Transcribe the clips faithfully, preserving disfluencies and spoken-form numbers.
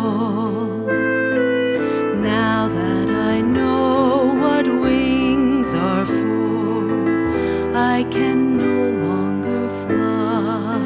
all. Now that I know what wings are for, I can no longer fly.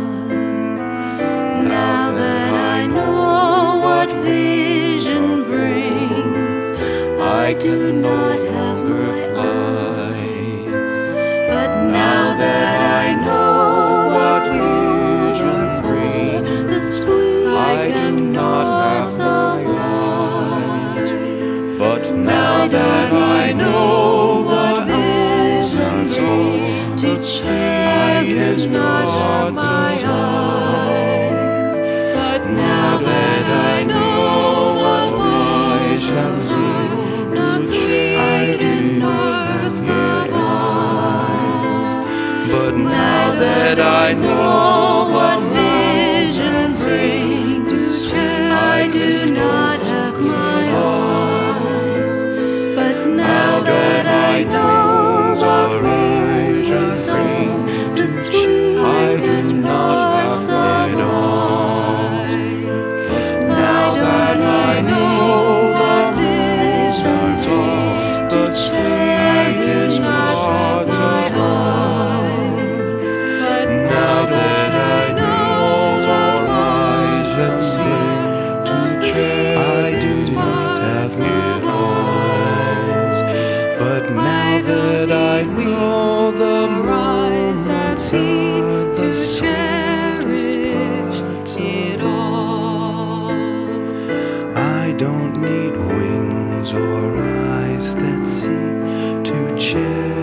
Now that I know what vision brings, I do not have my eyes. But now that I know what vision brings, the sweetest chords of life. But now that I know what vision brings, to cherish not have my eyes. But now that I know what vision brings, the sweetest chords of life. But now that I know what vision brings, I do not have my eyes. But now that I know what vision brings, the sweetest chords of life. Now that I know what vision brings, to cherish not have my eyes. But now that I know what vision brings, to I do not have my eyes. But now that I know the moments are the sweetest parts of all. I don't need wings or eyes that see to cherish.